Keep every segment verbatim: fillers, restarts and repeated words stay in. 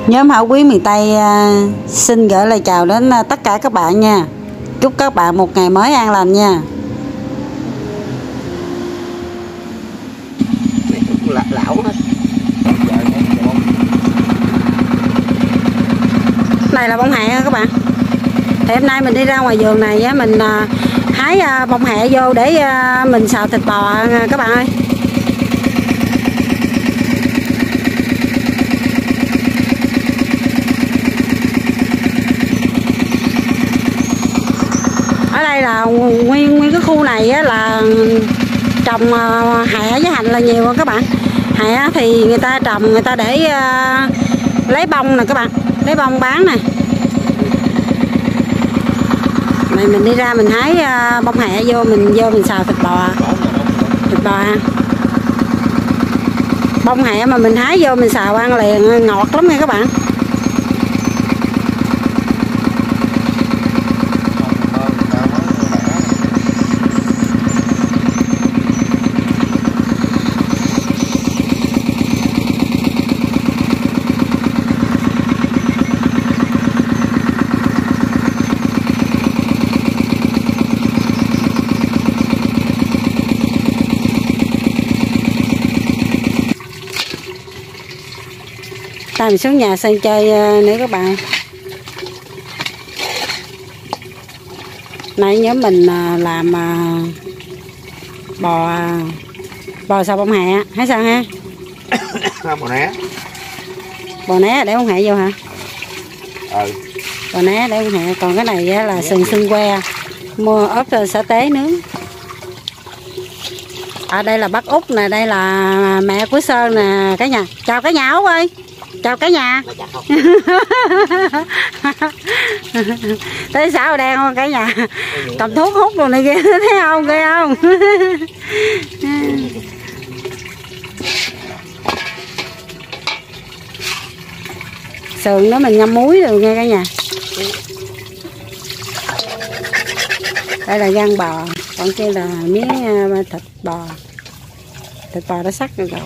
Nhóm Hảo Quý miền Tây xin gửi lời chào đến tất cả các bạn nha. Chúc các bạn một ngày mới an lành nha. Lão hết. Này là bông hẹ các bạn. Thì hôm nay mình đi ra ngoài vườn này mình hái bông hẹ vô để mình xào thịt bò các bạn ơi. Ở đây là nguyên nguyên cái khu này là trồng hẹ với hành là nhiều các bạn. Hẹ thì người ta trồng người ta để uh, lấy bông nè các bạn, lấy bông bán nè. Này mình đi ra mình hái uh, bông hẹ vô mình vô mình xào thịt bò, thịt bò ha. Bông hẹ mà mình hái vô mình xào ăn liền ngọt lắm nha các bạn. Ta mình xuống nhà sân chơi nữa các bạn. Nãy nhóm mình làm bò bò xào bông hẹ hay sao ha? Bò né. Bò né để bông hẹ vô hả? Ừ. Bò né để bông hẹ, còn cái này là sừng sưng que mua ốp sa tế nướng. Ở đây là bác Út nè, đây là mẹ của Sơn nè cả nhà. Chào cả nhà Út ơi. Chào cả nhà. Thấy sao đen không cả nhà? Cầm thuốc hút rồi này kia thấy không, ghê không? Sườn đó mình ngâm muối rồi nghe cả nhà. Đây là gan bò, còn kia là miếng thịt bò. Thịt bò đã sắc rồi.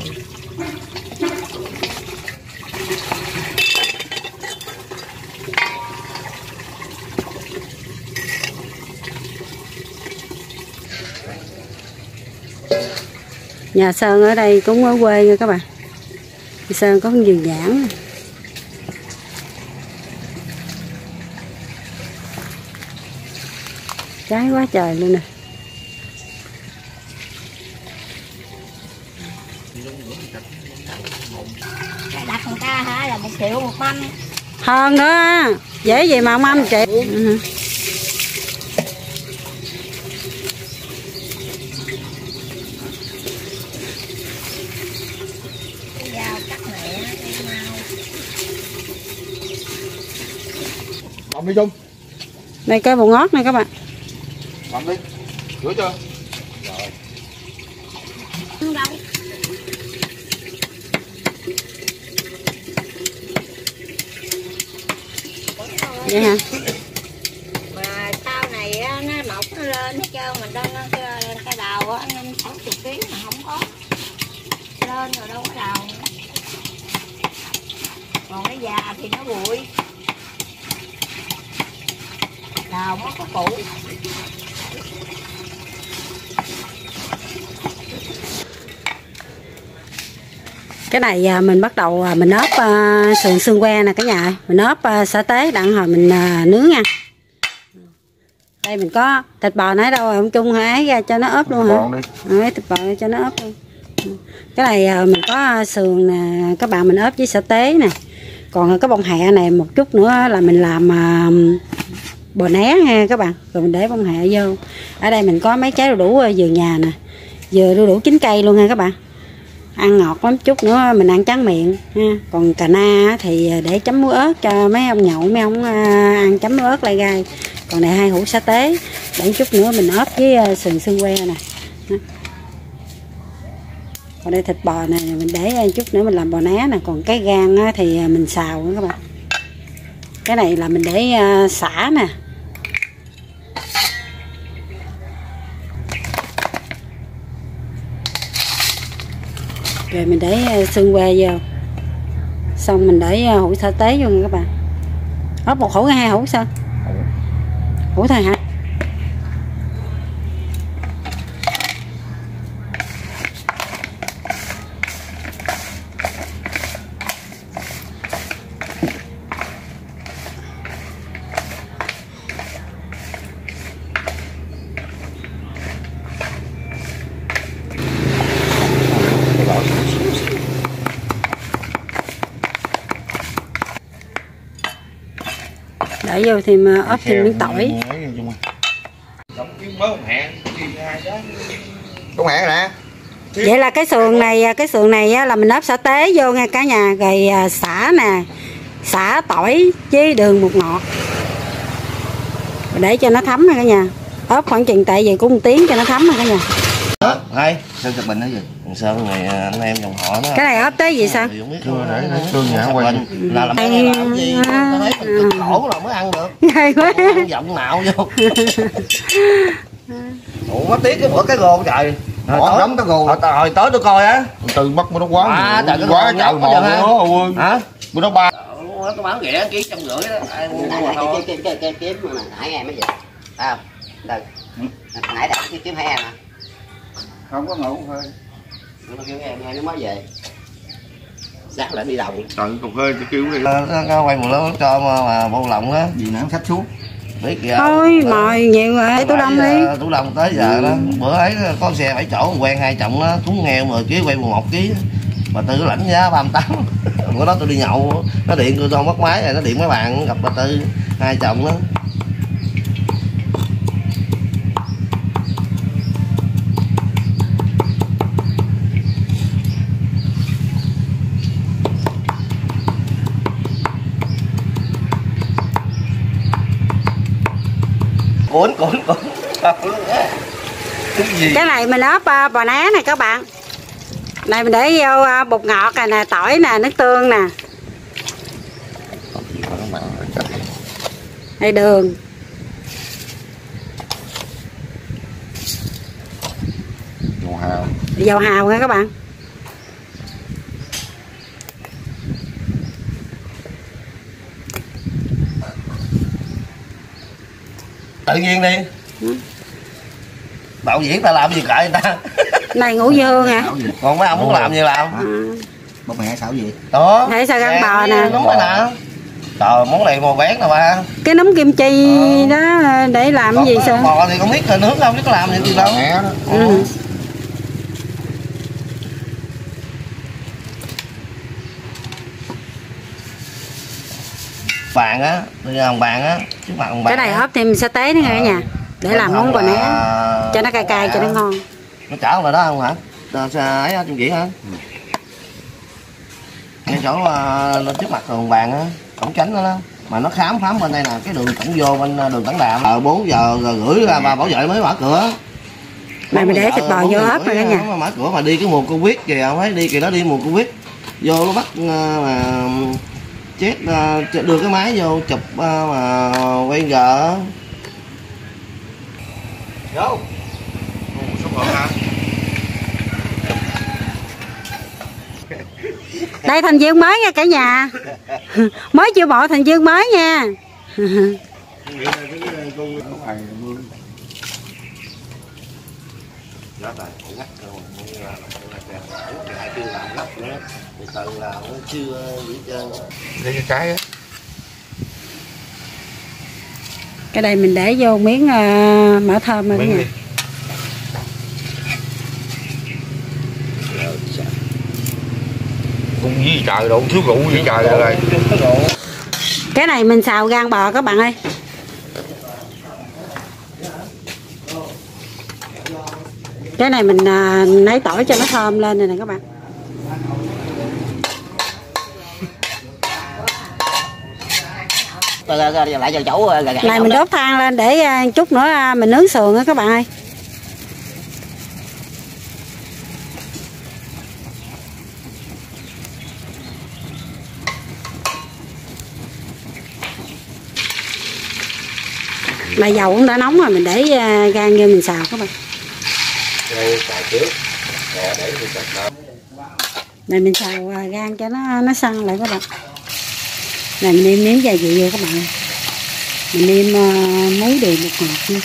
Nhà Sơn ở đây cũng ở quê nha các bạn. Sơn có vườn nhãn. Trái quá trời luôn nè. Đặt người ta hả là một triệu một mâm. Hơn nữa, dễ gì mà mâm chị. Ừ. Bấm đi Trung. Đây cái bồ ngót này các bạn. Bấm đi. Rửa chưa? Rồi. Không đâu. Vậy hả? Mà sau này nó mọc nó lên hết trơn, mình đang lên cái đầu á năm sáu mươi ký mà không có lên rồi đâu có đầu. Còn cái già thì nó bụi. Đào nó có củ. Cái này mình bắt đầu mình ốp uh, sườn xương que nè cả nhà. Mình ốp uh, sa tế đặng hồi mình uh, nướng nha. Đây mình có thịt bò nãy đâu rồi ông Trung hãy ra cho nó ốp luôn hả? Đấy, thịt bò cho nó ốp luôn. Cái này uh, mình có sườn nè các bạn, mình ốp với sa tế nè. Còn cái bông hẹ này một chút nữa là mình làm uh, bò né ha các bạn, rồi mình để bông hẹ vô. Ở đây mình có mấy trái đu đủ dừa nhà nè, dừa đu đủ chín cây luôn ha các bạn, ăn ngọt lắm. Chút nữa mình ăn tráng miệng ha. Còn cà na thì để chấm muối ớt cho mấy ông nhậu, mấy ông ăn chấm muối ớt lai gai. Còn này hai hũ sa tế, để chút nữa mình ốp với sườn xương que nè. Còn đây thịt bò này mình để chút nữa mình làm bò né nè. Còn cái gan thì mình xào nữa các bạn. Cái này là mình để xả nè. Rồi mình để xương que vô. Xong mình để hũ sa tế vô nha các bạn. Ốp một hũ hay hai hũ sao? Hũ thôi hả? Để vô thì mà ốp thêm miếng tỏi. Con hẹ nè. Vậy là cái sườn này cái sườn này là mình ốp sa tế vô nha cả nhà, rồi xả nè, xả tỏi với đường bột ngọt để cho nó thấm nha cả nhà. Ốp khoảng chừng tại vì cũng một tiếng cho nó thấm nha cả nhà. Đó, hay, Sơn chụp bình đó gì? Sơn này anh em dòng họ nó. Cái này ốp tới gì sao? Không biết để Sơn nhà quay. Là làm ăn làm gì? Tao thấy cực khổ là mới ăn được. Hay quá. Ăn giọng nào vô. Ủa mất tiếc cái bữa cái gồ trời. Bỏ đóng cái gồ. Hồi tối tôi coi á. Từ bắt bữa nó quá. À, trời quá trời mòn nữa. Hả? Bữa nó ba. Tôi bán ghẻ ký trăm rưỡi đó. Ai mua mà thôi. Kiếm kiếm kiếm kiếm mà nãy em mới vậy. À, đây. Nãy đã kiếm kiếm hai em à? Không có ngủ thôi. Nó kêu em hai nó mới về. Sáng lại đi đầu. Trời cục hơi kêu đi. Nó quay một lớp cho mà, mà bộ lòng á. Gì nè khách xuống. Biết kìa. Thôi mời nhiều rồi, tủ đông đi. Tủ đông tới giờ đó. Bữa ấy có xe bảy chỗ quen hai chồng đó, thúng nghèo mười ký quay mười một ký. Bà Tư lãnh giá ba mươi tám. Bữa đó tôi đi nhậu, nó điện tôi đâu mất máy rồi, nó điện mấy bạn gặp bà Tư hai chồng đó. Cuốn cuốn cuốn. Cái gì? Cái này mình ốp uh, bò ná này các bạn. Này mình để vô uh, bột ngọt này nè, tỏi nè, nước tương nè. Đây đường. Dầu hào. Dầu hào nha các bạn. Tự nhiên đi. Ừ. Đạo diễn ta làm gì kệ người ta. Này ngũ dương hả? Còn mấy ông muốn làm gì làm. Ừ. Bông mẹ xảo gì? Đó. Thấy sao gắn bò nè. Đúng rồi nè. Trời món này màu bén nè ba. Cái nấm kim chi ừ. đó để làm cái gì sao? Bò thì con biết là nướng không biết có làm gì đâu. Mẹ đó. Ừ. Bàn á, bây giờ bàn á, trước mặt bàn. Cái này ốp thêm sa tế nữa cả nhà. Để làm món bò né cho nó cay cay cho nó ngon. Nó chảo vào đó không hả? Ấy á, chung chỉ hả? Ngay chỗ uh, trước mặt đường bàn á, cổng tránh đó đó. Mà nó khám phám bên đây nè, cái đường cổng vô bên đường Tảng Đàm. Ờ bốn giờ rưỡi ra bà bảo vệ mới mở cửa. Này mình để thịt bò vô ốp rồi cả nhà. Mà mở cửa mà đi cái mùa Covid kìa, không thấy đi kìa đó đi mùa Covid. Vô nó bắt mà chết đưa cái máy vô chụp mà quay gỡ. Vô. Đây thành viên mới nha cả nhà. Mới chưa bộ thành viên mới nha. Cái cái á. Cái đây mình để vô miếng uh, mỡ thơm rồi cả nhà. Cung với trời độ thiếu rượu với trời rồi. Cái này mình xào gan bò các bạn ơi. Cái này mình uh, nấy tỏi cho nó thơm lên này nè các bạn. Lại cho chỗ này mình đốt than lên để uh, chút nữa uh, mình nướng sườn á các bạn ơi. Mà dầu cũng đã nóng rồi, mình để uh, gan vô mình xào các bạn. Này mình xào gan cho nó nó săn lại các bạn. Này mình nêm nếm gia vị vô các bạn. Mình nêm uh, muối đường bột ngọt nha.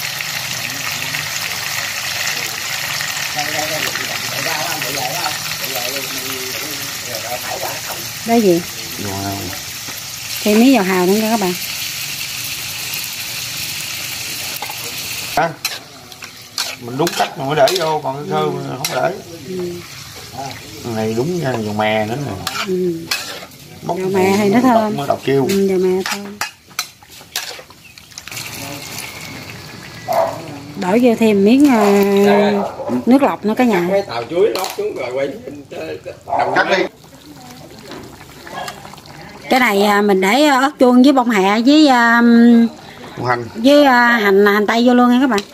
Đây gì? Wow. Thêm miếng dầu hào nữa nha các bạn. À, mình đúng cách mình mới để vô, còn cái thơm mình không để. Ừ. Này đúng nha, dầu mè nữa nè. Ừ. Bốc Dầu mè thì nó thơm. Mới đọc kêu. Ừ, dầu mè thơm. Đổ vô thêm miếng uh, nước lọc nữa cả nhà. Cái tàu chuối lót xuống rồi quay Đập cắt đi. Cái này mình để ớt chuông với bông hẹ với uh, Hành. với uh, hành hành tây vô luôn nha các bạn.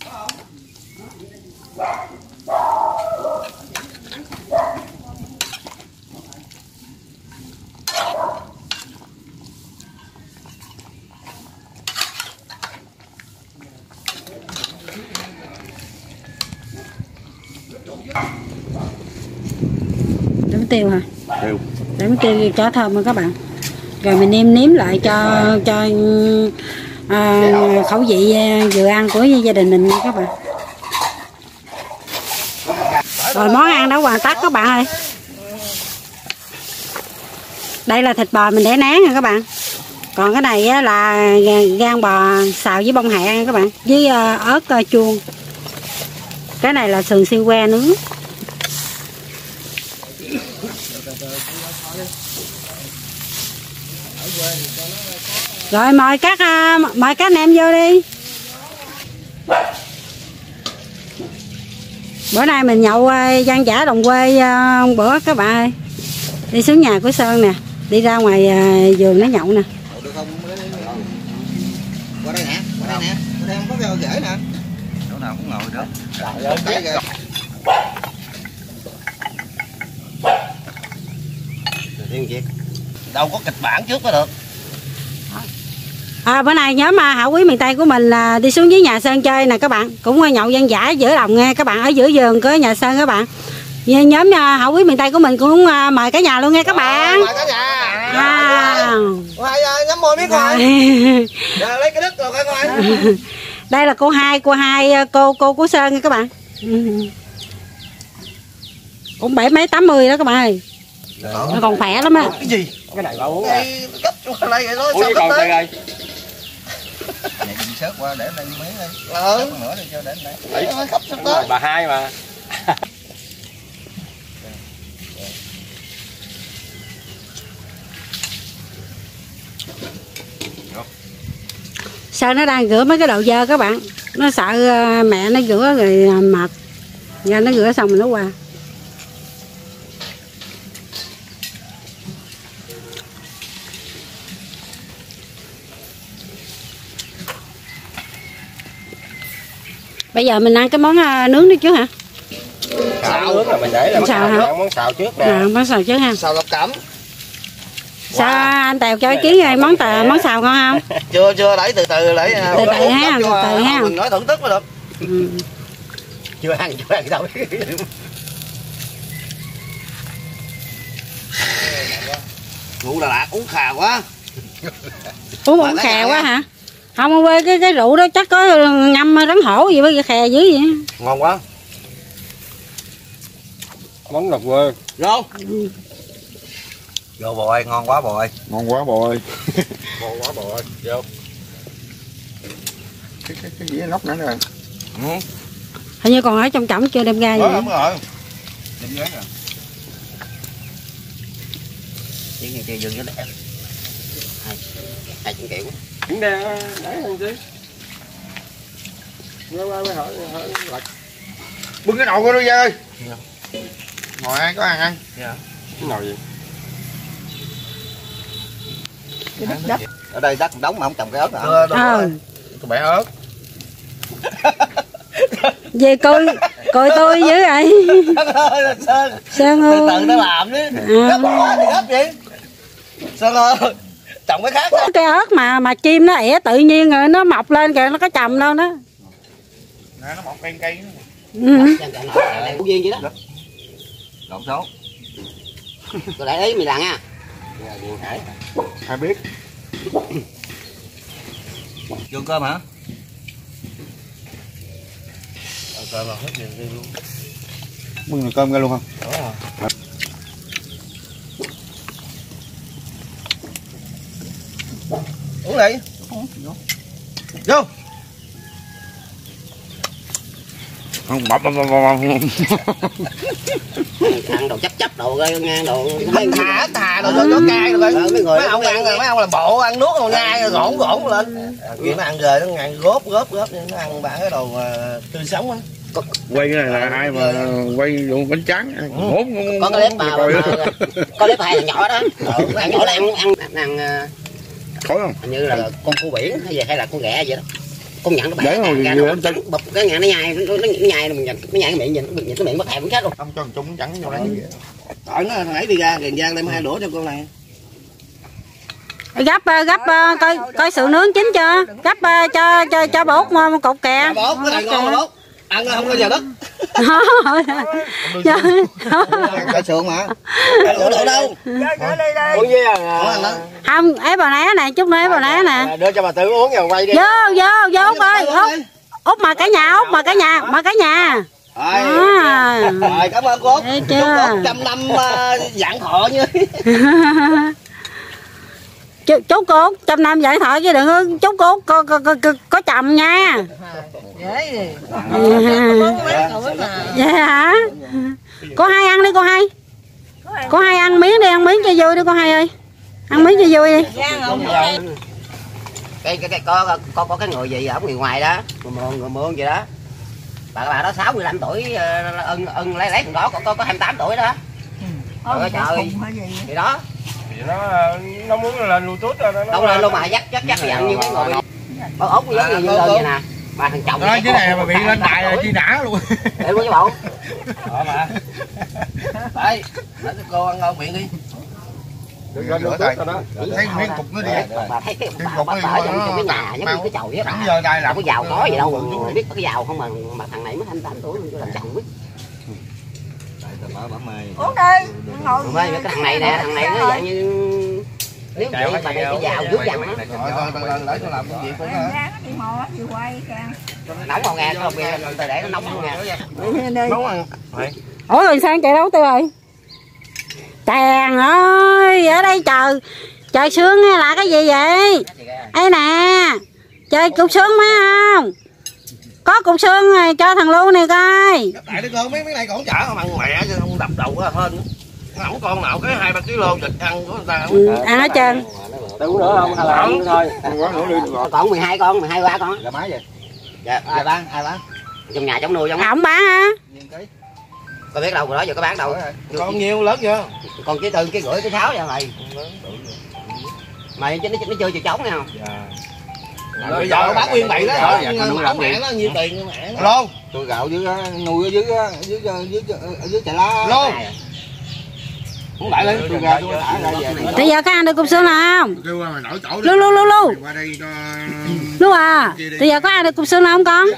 Để tiêu hả? Tiêu. Để tiêu cho thơm nha các bạn. Rồi mình nêm nếm lại cho cho uh, khẩu vị vừa ăn của gia đình mình nha các bạn. Rồi món ăn đã hoàn tất các bạn ơi. Đây là thịt bò mình để nán nha các bạn. Còn cái này là gan bò xào với bông hẹ nha các bạn, với ớt chuông. Cái này là sườn xiên que nướng. Rồi mời các mời các anh em vô đi. Bữa nay mình nhậu dân dã đồng quê bữa các bạn ơi. Đi xuống nhà của Sơn nè, đi ra ngoài vườn nó nhậu nè. Được không? Qua đây nè, qua đây nè, qua đây không có rau rễ nè. Chỗ nào cũng ngồi được. Cái kìa. Thiên Việt. Đâu có kịch bản trước mới được. À, bữa nay nhóm Hảo Quý miền Tây của mình là đi xuống dưới nhà Sơn chơi nè các bạn, cũng nhậu dân dã giữa đồng nghe các bạn, ở giữa vườn của nhà Sơn các bạn. Nhóm Hảo Quý miền Tây của mình cũng mời cả nhà luôn nghe các bạn. Mời cả nhà. À. Ngoài nhắm môi biết rồi. Giờ lấy cái đứt rồi coi coi. Đây là cô hai, cô hai cô cô của Sơn nha các bạn. Cũng bảy mấy tám mươi đó các bạn ơi. Nó còn khỏe lắm á. Cái gì? cái này bà uống à? Cấp qua đây vậy thôi. Uống cái còn đây rồi. Này mình sớt qua để lên miếng đi. Ừ. Nữa đi cho đến đây. Đấy, cấp sắp tới. Bà hai mà. Sao nó đang rửa mấy cái đồ dơ các bạn. Nó sợ mẹ nó rửa rồi mệt. Giờ nó rửa xong rồi nó qua. Bây giờ mình ăn cái món nướng đi chứ hả? Xào nướng là mình để là xào hả? Món xào trước nè. À, món xào chứ ha. Xào lọc cẩm. Sao wow. Anh Tèo cho ý kiến rồi món tà, món xào ngon không? Chưa chưa lấy từ từ lấy. Từ từ ha, từ từ ha. Mình nói thưởng thức mới được. Ừ. Chưa ăn chưa ăn đâu. Ngủ Đà Lạt uống khà quá. Uống uống khè quá hả? Không quê cái cái rượu đó chắc có ngâm rắn hổ gì với khè dữ vậy. Ngon quá. Món lọc quê. Vô. Ừ. Vô bò ơi, ngon quá bò ơi. Ngon quá bò ơi. Ngon quá bò ơi. Vô. Cái cái cái dĩa nóc nữa nè. Ừ. Hình như còn ở trong cổng chưa đem ra vậy. Đúng rồi. Đem ghế rồi. Chỉ nghe chơi dừng cho đẹp. Hai. Hai chục triệu. Cũng đe để hơn chứ. Qua qua mới hỏi hỏi lật. Bưng cái nồi của nó ra ơi. Ngồi ăn có ăn ăn. Dạ. Cái nồi gì? Đất đất. Ở đây đất đóng mà không trồng cái ớt hả? Ờ. Tôi bẻ ớt. Về coi coi tôi dữ vậy. Sơn Sơn ơi. từ từ nó làm chứ. Gấp quá thì gấp vậy. Sơn ơi. Trồng cái khác. Cái ớt mà mà chim nó ỉa tự nhiên rồi nó mọc lên kìa, nó có trầm đâu đó. Nè nó mọc cây cây. Ừ. Viên vậy đó. Lộn số. Tôi để ý mày làm nha. Ai biết. Vô cơm hả? Ờ, cơm là hết nhiều đi luôn. Bưng nồi cơm ra luôn không? Đó rồi. Uống đi. Vô. Không bập bập bập bập. Ăn đồ chấp chấp đồ ơi, ngang đồ. Thả thả đồ cho chó cay rồi. Mấy người mấy ông ăn rồi, mấy ông làm bộ ăn nuốt rồi nhai rồi gỗn gỗn lên. Vậy nó ăn rồi nó ăn góp góp góp nó ăn bán cái đồ tươi sống á. Quay cái này là ai mà quay vụ bánh tráng hốt Có cái clip mà có clip hai thằng nhỏ đó. Thằng nhỏ là ăn ăn ăn khói không? hình như là con cua biển hay gì hay là con ghẹ vậy đó. Con nhận nó bẻ rồi ra nó bụp cái nhà nó nhai nó nó nhai mình nó nhai cái miệng nhìn nhìn cái miệng bắt thèm chết luôn. Không cho chúng chẳng vô đấy. Tại nó nãy đi ra Tiền Giang đem hai đũa cho con này. Gấp gấp coi coi sườn nướng chín chưa, gấp cho cho cho bột cục kìa. Bột cái này ngon mà bột ăn không có giờ đất. Cái sườn mà đũa đũa đâu Uống với à, không ấy bà né nè, chút nữa bà né nè, đưa cho bà Tư uống rồi quay đi. vô vô vô út ơi, út út mà cả nhà, út mà cả nhà, mà cả nhà. À. Rồi cảm ơn cô. Chúc cô trăm năm vạn thọ như. Chúc cô trăm năm vạn thọ chứ đừng chúc cô có có có, có, có chồng nha. Vậy hả? Cô hai ăn đi cô hai. Cô hai ăn miếng đi, ăn miếng cho vui đi cô hai ơi. Ăn miếng cho vui đi. Cái cái cái có có có cái người gì ở người ngoài đó, người mượn người mượn gì đó. Bà bà đó sáu mươi lăm tuổi ưng ưng lấy lấy thằng đó có có có hai mươi tám tuổi đó. Trời ơi. Thì đó. Thì nó nó muốn lên Bluetooth rồi nó. Đâu lên luôn mà dắt dắt dắt dặn như mấy người. Có ốc giống như như vậy nè. Mà thằng chồng cái này mà bị lên đài là chi nã luôn. Để luôn chứ bộ. Đó mà. Đây, để cô ăn ngon miệng đi. Được rồi, được rồi đó. Thấy miếng cục nó đi. Bà thấy cái bà bà ở trong trong cái nhà giống như cái chầu vậy đó. Giờ đây là có giàu có gì đâu mà biết có cái giàu không mà mà thằng này mới hai mươi tám tuổi mình cho làm chồng biết. Uống đi, ngồi. Cái thằng này nè, thằng này nó dạng như nếu vậy bà đây cái giàu dữ dằn đó. Rồi thôi thôi lấy tôi làm cái gì cũng hả? Nóng không nghe, không nghe, tôi để nó nóng không nghe. Nấu ăn. Ủa rồi sang chạy đâu Tư ơi? Chàng ơi, ở đây chờ trời sương là cái gì vậy? Đây nè, chơi cục sương mấy không? Có cục sương này cho thằng Lưu này coi. Tại đi con mấy mấy này còn chở không ăn mẹ chứ không đập đầu ra hên. Nó không con nào cái hai ba ký lô thịt ăn của người ta. Ừ, ăn hết trơn. Uống nữa không hay là ăn thôi. Còn mười hai con, mười hai qua con. Là má vậy? Dạ, ai bán, ai bán? Trong nhà trong nuôi trong. Ổng bán hả? Có biết đâu rồi đó, giờ có bán đâu. Còn nhiều lớn chưa? Còn chỉ từ cái gửi cái tháo vậy này. Mày nó nó chơi chịu trống nghe không? Bây giờ bán nguyên bậy đó, mẫu mẹ nó nhiêu tiền mẹ nó. Lô. Tôi gạo dưới nuôi ở dưới dưới dưới dưới chợ lá. Lô. Muốn lại lên tôi ra tôi thả ra về. Bây giờ có ăn được cục xương nào không? Kêu mà nổi chỗ Lu lu lu lu. Qua đây cho Lu à. Bây giờ có ăn được cục xương nào không con?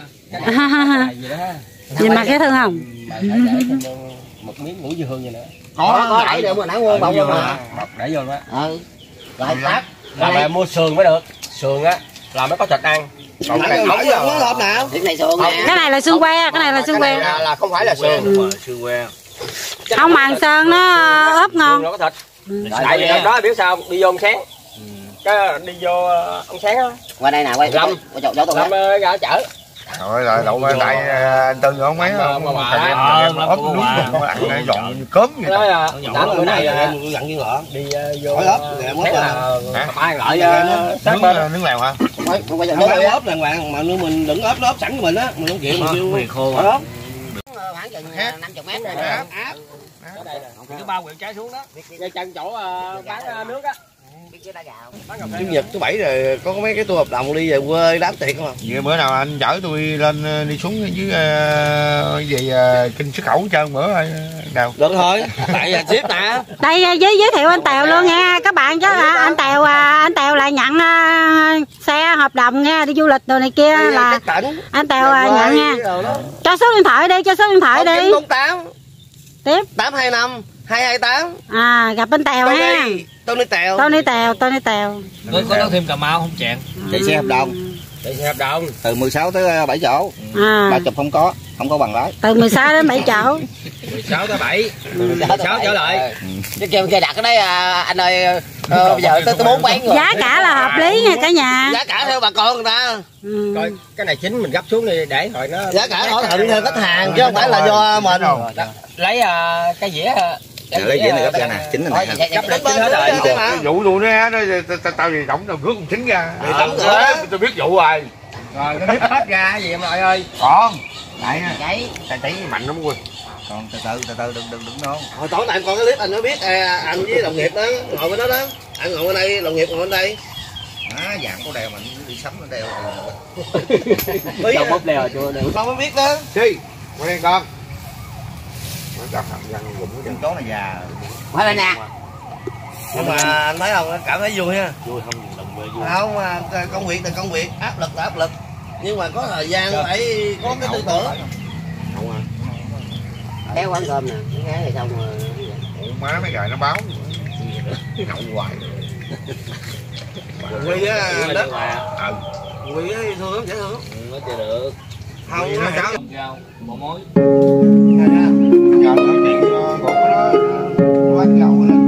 Nhìn mặt cái thân không? Một miếng ngũ dưa hương vậy nữa. Có có đẩy được mà nãy mua bông mà. Đẩy vô đó. Ừ. Rồi tát. Là phải mua sườn mới được. Sườn á là mới có thịt ăn. Còn cái này nổi giờ nó hộp nào? Cái này sườn nè. Cái này là xương que, cái này là xương que. Là không phải là sườn. Sườn que. Không màng sơn nó ốp ngon. Nó có thịt. Tại vì đó biết sao đi vô ông sáng. Cái đi vô ông sáng á. Qua đây nè, quay Lâm, qua chỗ chỗ tôi Lâm ra chở. rồi rồi đậu tại anh Tư không mấy không ốp đúng rồi ăn dọn cớm vậy Nói là đám bữa nay dặn như ngọ đi vô hỏi ốp thấy là ba lại sát nướng bên nướng lèo hả? Quay chỗ không tôi phải ốp đàng hoàng mà mình đừng ốp ốp sẵn cho mình á, mình không chịu mình kêu khô ốp. khoảng chừng năm mươi mét rồi. Thứ ba quyện trái xuống đó. Ngay chân chỗ bán nước á. Chủ nhật thứ bảy rồi có mấy cái tour hợp đồng đi về quê đám tiệc không? Vậy bữa nào anh chở tôi lên đi xuống dưới uh, về uh, kinh xuất khẩu trơn bữa thôi nào. Được thôi, tại là ship nè. Đây giới giới thiệu anh Tèo luôn nha các bạn chứ à, anh Tèo à, anh Tèo là nhận uh, xe hợp đồng nha, đi du lịch đồ này kia đi, là anh Tèo à, nhận nha. Cho số điện thoại đi, cho số điện thoại đi. tám Tiếp tám hai năm hai hai tám. À gặp bên Tèo ha. Tony Tèo. Tony Tèo, Tony Tèo. Có có nói thêm Cà Mau không chàng? chạy xe hợp đồng, chạy xe hợp đồng từ mười sáu tới bảy chỗ, À. ba chục không có, không có bằng lái. Từ mười sáu đến bảy chỗ. mười sáu tới bảy, mười sáu trở lại. Cái kêu kia đặt cái đấy à, anh ơi, ờ, bây giờ tới tới bốn bán rồi. Giá cả là hợp lý nha cả nhà. Giá cả theo bà con người ta. Ừ. Coi cái này chính mình gấp xuống đi để hồi nó Giá cả thỏa thuận theo khách hàng chứ không phải là do mình. lấy uh, cái dĩa Dạ, lấy dĩa này gấp ra nè, chính là này. gấp lên chính hết rồi. Cái vụ luôn đó, tao tao gì đóng tao rước con chính ra. Đóng rồi. Tao biết vụ rồi. Rồi nó đứt hết ra gì em nội ơi. Còn này Vậy tay tí mạnh lắm quên. Còn từ từ từ từ đừng đừng đừng non. Hồi tối nay em coi cái clip anh mới biết à, anh với đồng nghiệp đó ngồi bên đó đó. Anh ngồi bên đây, đồng nghiệp ngồi bên đây. Á dạng có đèo mình đi sắm nó đèo. Biết Đâu à? bóp leo chưa được. Con mới biết đó. Đi, qua đây con. Nó đặt thằng răng gụng cái chó này già. qua đây nè. Nhưng mà anh thấy không, anh cảm thấy vui ha. Vui không đồng vui vui. Không mà công việc là công việc, áp lực là áp lực. Nhưng mà có thời gian phải có cái tư tưởng. Không à. Kéo quán cơm nè, cái gái này xong rồi. Ủa, má mấy gài nó báo. Nhậu hoài. Quy á đó. Ừ. Quy á thương lắm, dễ thương. Nó chưa được. Không nó cháu. Rau, bộ mối. Giờ nó chuyện ngủ nó quán nhậu nó